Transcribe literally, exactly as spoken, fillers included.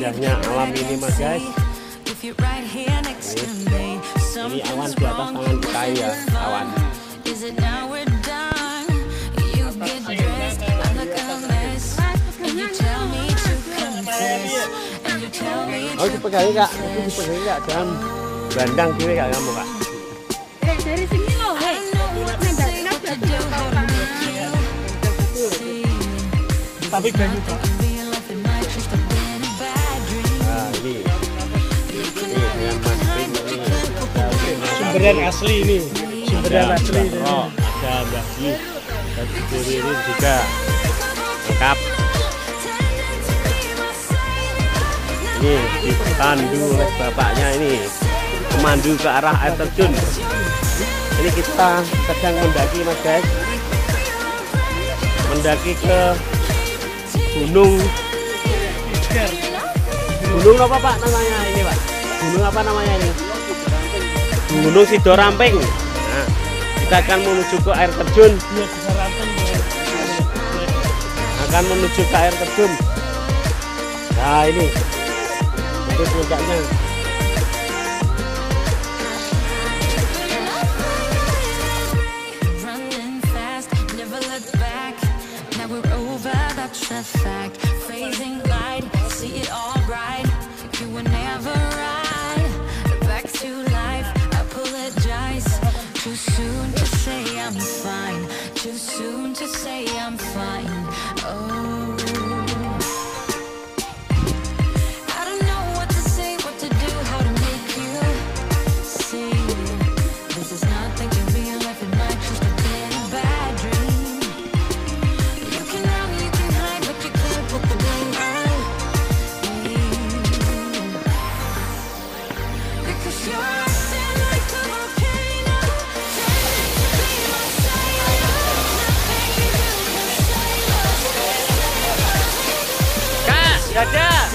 indahnya alam ini mas guys. Ini, ini awan di atas tangan kita ya, awan. Oh dipegangin kak, itu dipegangin kak, jangan bandang kiri kak kamu kak. Eh dari sini loh, hei. Tapi banyu kak. Nah ini, ini dengan mas Pin ini. Sumberan asli ini, sumberan Ada asli. Mbak Ro, ada Mbak Yi, dan Ibu Ririn juga lengkap. Ini dipandu oleh bapaknya ini, memandu ke arah air terjun. Ini kita sedang mendaki mas guys, mendaki ke gunung. Gunung apa pak namanya ini pak? Gunung apa namanya ini? Gunung Sidoramping. Nah, kita akan menuju ke air terjun. Akan menuju ke air terjun. Nah ini. Itu puncaknya. Dadah.